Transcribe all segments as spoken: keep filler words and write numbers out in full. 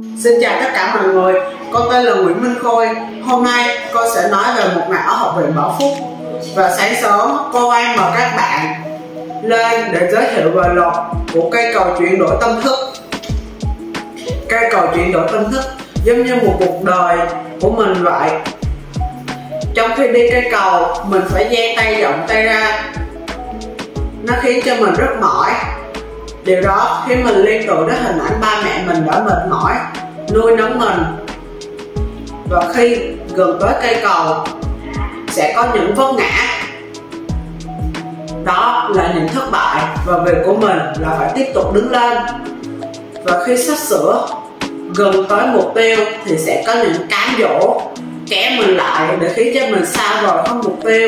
Xin chào tất cả mọi người, con tên là Nguyễn Minh Khôi. Hôm nay con sẽ nói về một ngày ở Học viện Bảo Phúc. Và sáng sớm cô ấy mời các bạn lên để giới thiệu về luật của cây cầu chuyển đổi tâm thức. Cây cầu chuyển đổi tâm thức giống như một cuộc đời của mình vậy. Trong khi đi cây cầu, mình phải dang tay rộng tay ra. Nó khiến cho mình rất mỏi. Điều đó khiến mình liên tưởng đến hình ảnh ba mẹ mình đã mệt mỏi nuôi nấng mình. Và khi gần tới cây cầu sẽ có những vấp ngã. Đó là những thất bại, và việc của mình là phải tiếp tục đứng lên. Và khi sắp sửa gần tới mục tiêu thì sẽ có những cám dỗ kéo mình lại để khiến cho mình xa vời không mục tiêu.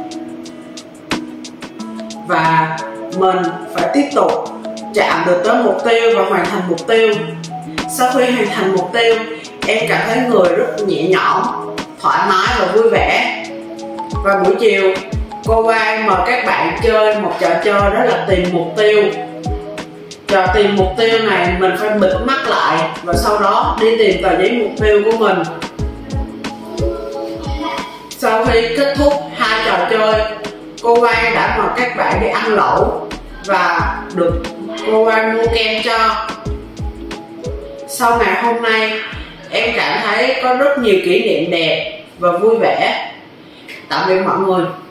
Và mình phải tiếp tục chạm được tới mục tiêu và hoàn thành mục tiêu. Sau khi hoàn thành mục tiêu, em cảm thấy người rất nhẹ nhõm, thoải mái và vui vẻ. Và buổi chiều, cô Quang mời các bạn chơi một trò chơi, đó là tìm mục tiêu. Trò tìm mục tiêu này mình phải bịt mắt lại và sau đó đi tìm tờ giấy mục tiêu của mình. Sau khi kết thúc hai trò chơi, cô Quang đã mời các bạn đi ăn lẩu và được cô Quang mua kem cho. Sau ngày hôm nay, em cảm thấy có rất nhiều kỷ niệm đẹp và vui vẻ. Tạm biệt mọi người.